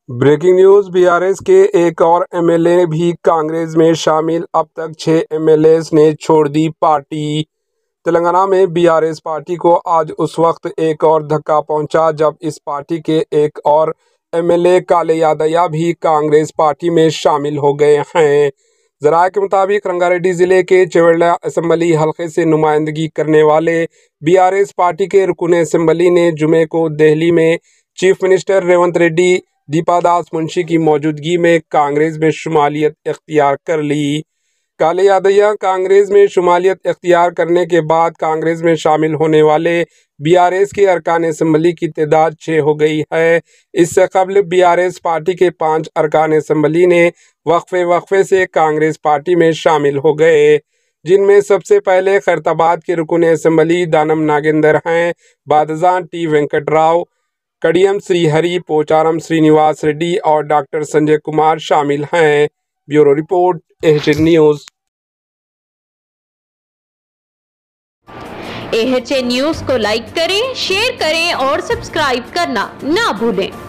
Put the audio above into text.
Breaking news. BRS के एक और एमएलए भी कांग्रेस में शामिल। अब तक 6 एमएलए ने छोड़ दी पार्टी। तेलंगाना में बीआरएस पार्टी को आज उस वक्त एक और धक्का पहुंचा जब इस पार्टी के एक और एमएलए काले यादయ్య भी कांग्रेस पार्टी में शामिल हो गए हैं। जराये के मुताबिक रंगारेड्डी जिले के चेवेल्ला असेंबली हलके से नुमाइंदगी करने वाले बीआरएस पार्टी के रुकन असेंबली ने जुमे को दिल्ली में चीफ मिनिस्टर रेवंत रेड्डी दीपादास मुंशी की मौजूदगी में कांग्रेस में शुमालियत इख्तियार कर ली। काले यादయ్య कांग्रेस में शुमालियत इख्तियार करने के बाद कांग्रेस में शामिल होने वाले बीआरएस के अरकान असेंबली की तादाद 6 हो गई है। इससे कबल बीआरएस पार्टी के 5 अरकान असेंबली ने वक्फे से कांग्रेस पार्टी में शामिल हो गए, जिनमें सबसे पहले खैरताबाद के रुकन असेंबली दानम नागेंद्र हैं। बादजान टी वेंकटराव, कडियम श्रीहरि, पोचारम श्रीनिवास रेड्डी और डॉक्टर संजय कुमार शामिल हैं। Bureau report, AHN news. AHN news को लाइक करें, शेयर करें और सब्सक्राइब करना ना भूलें।